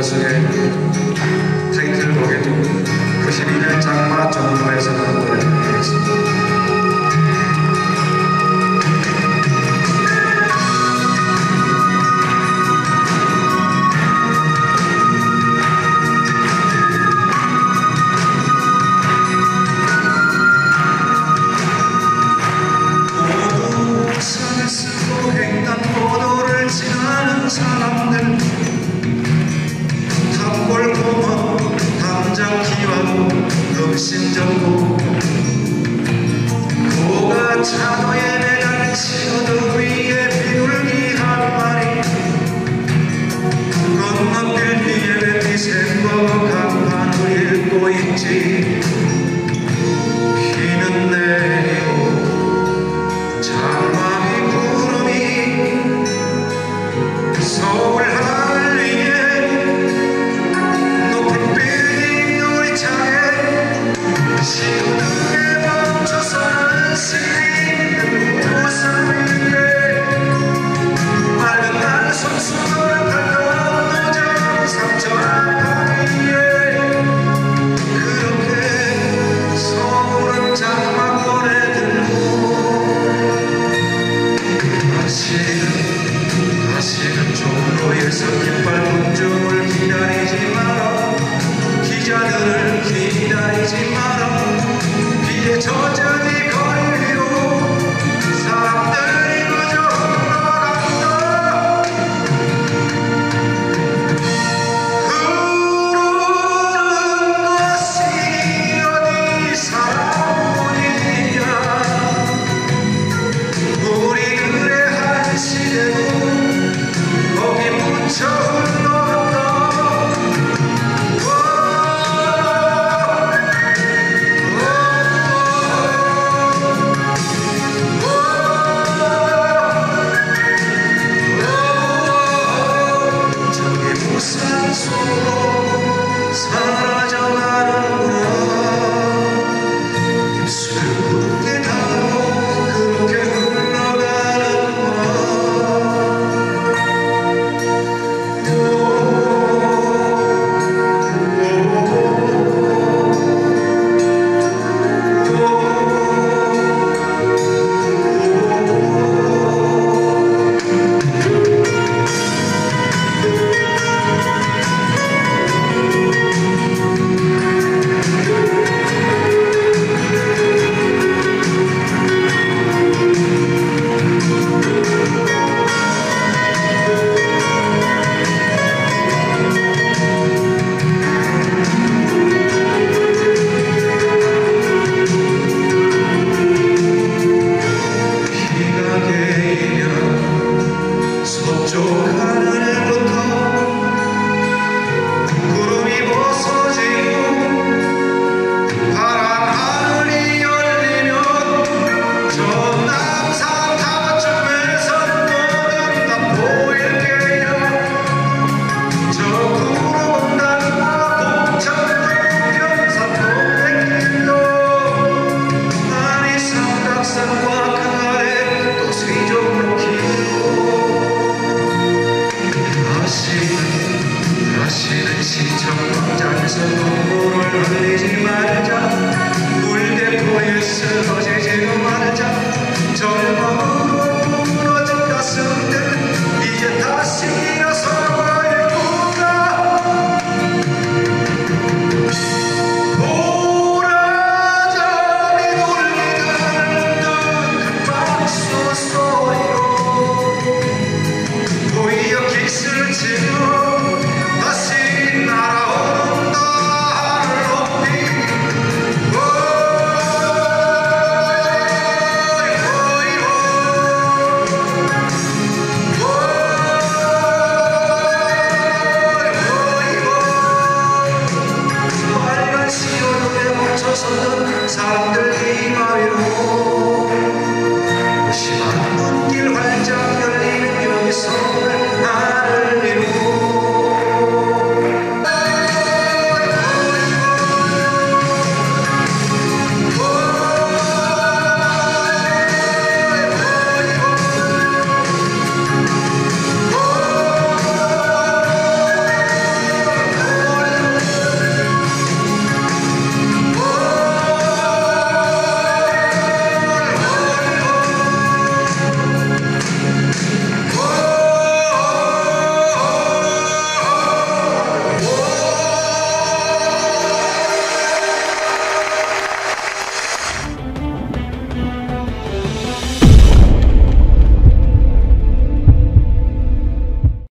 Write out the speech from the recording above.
가수의 타이틀곡에도 92년 장마 종로에서 나온 노래를 하겠습니다. 사람들 탑골고모 담장기와고 금신정고 고가 차도에 매달 치어도 위에 비둘기 한 마리 건너길 위에 미생거 간판을 읽고 있지. 비는 내리고 장마비 구름이 서울 하늘 위에 높은 빌딩 놀이장에 시동에 멈춰서는 스님 우산 위에 맑은 날 손수건을 팔던 노정 상처한 위에 그렇게 서울은 장마권에 들고 다시는 종로에서 깃발 분중을 기다리지 마라. 기자들을 기다리지 마라. 비에 젖은 이 거리 위로 사람들이 그저 흘러간다. 흐르는 것이 어디 사람뿐이냐. 우리 그래 한 시대도 거기 묻혀 흘러간다. 저기 우산 속으로 사라져가는구나. 입술 굳게 닫고 그렇게 흘러가는구나. 서쪽 하늘부터 구름이 벗어지고 파란 하늘이 열리면 저 남산 타워쯤에서 모든 다 보일게요. 저 구로공단과 봉천도 경산도 백길도 아니 삼각산과 그 아래 또 세종로 길고 다시는 시청광장에서 눈물을 흘리지 말자. 물대포에 쓰러지지